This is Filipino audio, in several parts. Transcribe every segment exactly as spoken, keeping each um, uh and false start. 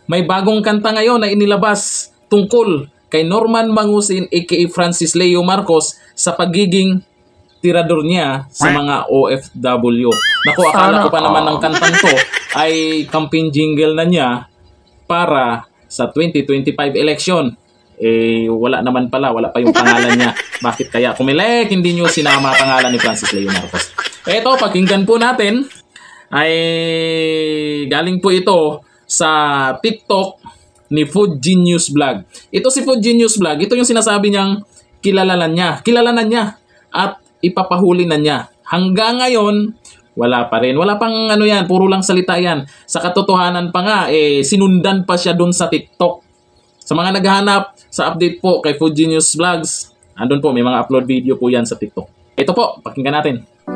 may bagong kanta ngayon na inilabas tungkol kay Norman Mangusin aka Francis Leo Marcos sa pagiging tirador niya sa mga O F W. Naku, akala ko pa naman ng kantang to ay campaign jingle na niya para sa twenty twenty-five election. Eh, wala naman pala, wala pa yung pangalan niya. Bakit kaya Kumelek hindi nyo sinama pangalan ni Francis Leo Marcos? Eto, pakinggan po natin ay galing po ito sa TikTok ni Food Genius Vlog. Ito si Food Genius Vlog, ito yung sinasabi niyang kilalanan niya. Kilalanan niya at ipapahuli na niya. Hanggang ngayon, wala pa rin. Wala pang ano yan, puro lang salita yan. Sa katotohanan pa nga, eh, sinundan pa siya dun sa TikTok. Sa mga naghahanap sa update po kay Food Genius Vlogs, andun po, may mga upload video po yan sa TikTok. Ito po, pakinggan natin.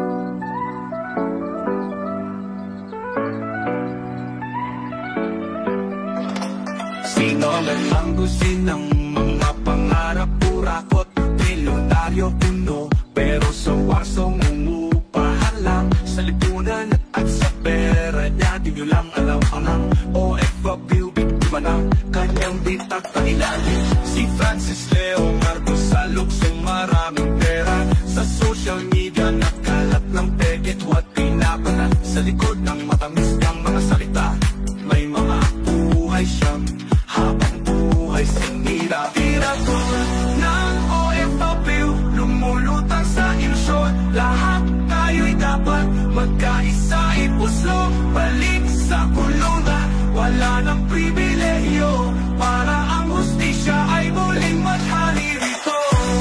Sino man ang gusin ng mga pangarap, purakot, milyonaryo, puno, pero sa wasong umupahalang sa lipunan at sa pera niya. Di nyo lang alam ang O F W, biktima ng kanyang bitag pailalim. Si Francis Leo Marcos sa luksong maraming pera, sa social media nakalat ng pegit what pinapanat. Sa likod ng matamis ng mga salita, may mga buhay siyang habang buhay sinira. Tirador ng O F W, lumulutang sa ilusyon. Lahat tayo'y dapat magkaisa, ipuslo, balik sa kulungan. Wala ng pribilehiyo para ang hustisya ay muling maghari rito.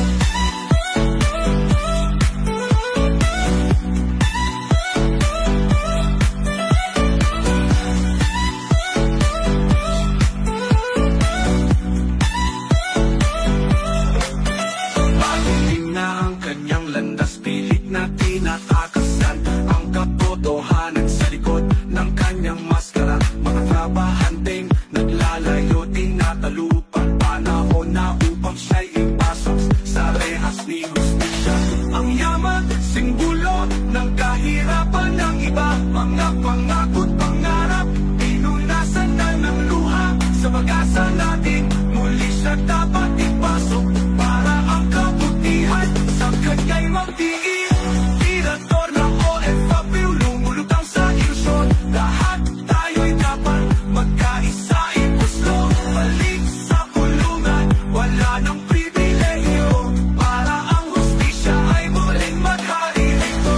Patuloy na ang kanyang landas, pilit na tinatakasan ang katotohanan sa likod ng kanyang maskara. Mga trabahanteng naglalayo, tinatalupan panahon na upang siya'y ipasok sa rehas ni hustisya. Ang yaman, simbolo ng kahirapan ng iba, mga pangakot, pangarap, pinunasan na ng luha. Sa pag-asa natin, muli siya dapat ipasok para ang kabutihan sa kanya'y magdiin. Tirador ng O F W, lumulutang sa ilusyon. Lahat tayo'y dapat magkaisa, ipuslo, balik sa kulungan. Wala ng pribilehiyo para ang hustisya ay muling maghari rito.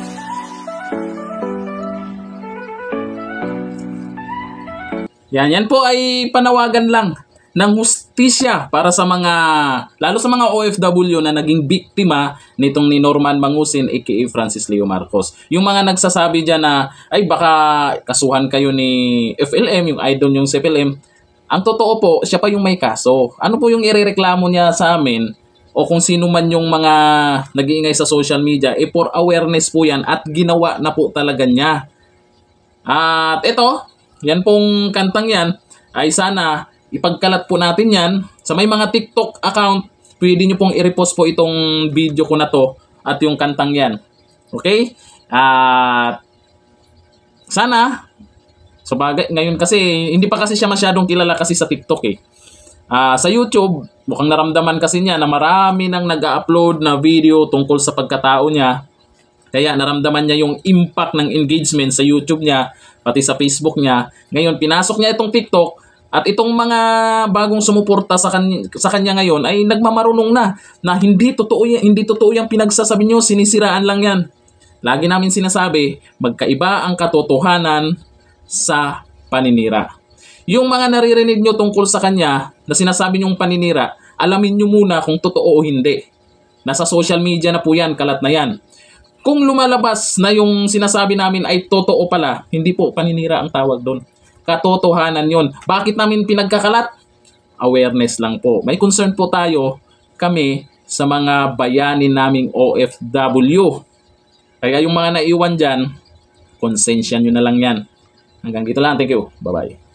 Yan, yan po ay panawagan lang ng hustisya para sa mga, lalo sa mga O F W na naging biktima nitong ni Norman Mangusin aka Francis Leo Marcos. Yung mga nagsasabi dyan na, ay baka kasuhan kayo ni F L M, yung idol yung C F L M. Ang totoo po, siya pa yung may kaso. Ano po yung irereklamo niya sa amin o kung sino man yung mga nag-iingay sa social media, eh for awareness po yan at ginawa na po talaga niya. At ito, yan pong kantang yan, ay sana ipagkalat po natin yan sa may mga TikTok account. Pwede nyo pong i-repost po itong video ko na to at yung kantang yan. Okay? At sana, so bagay, ngayon kasi, hindi pa kasi siya masyadong kilala kasi sa TikTok eh. Uh, sa YouTube, mukhang naramdaman kasi niya na marami nang nag-upload na video tungkol sa pagkatao niya. Kaya naramdaman niya yung impact ng engagement sa YouTube niya, pati sa Facebook niya. Ngayon, pinasok niya itong TikTok. At itong mga bagong sumuporta sa kanya, sa kanya ngayon ay nagmamarunong na na hindi totoo yan, hindi totoo yung pinagsasabi nyo, sinisiraan lang yan. Lagi namin sinasabi, magkaiba ang katotohanan sa paninira. Yung mga naririnig nyo tungkol sa kanya na sinasabi nyong paninira, alamin nyo muna kung totoo o hindi. Nasa social media na po yan, kalat na yan. Kung lumalabas na yung sinasabi namin ay totoo pala, hindi po paninira ang tawag doon. Katotohanan yon. Bakit namin pinagkakalat? Awareness lang po. May concern po tayo, kami, sa mga bayani naming O F W. Kaya yung mga naiwan dyan, konsensya nyo na lang yan. Hanggang dito lang. Thank you. Bye-bye.